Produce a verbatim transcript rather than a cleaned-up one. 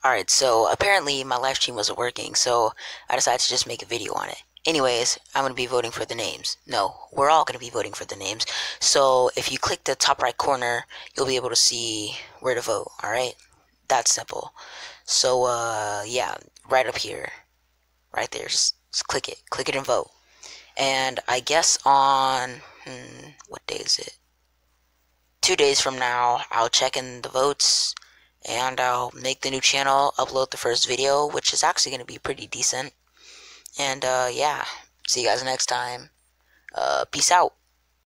Alright, so apparently my live stream wasn't working, so I decided to just make a video on it. Anyways, I'm going to be voting for the names. No, we're all going to be voting for the names. So if you click the top right corner, you'll be able to see where to vote, alright? That's simple. So, uh, yeah, right up here. Right there. Just, just click it. Click it and vote. And I guess on, hmm, what day is it? Two days from now, I'll check in the votes and I'll make the new channel, upload the first video, which is actually going to be pretty decent. And, uh, yeah, see you guys next time. Uh, peace out.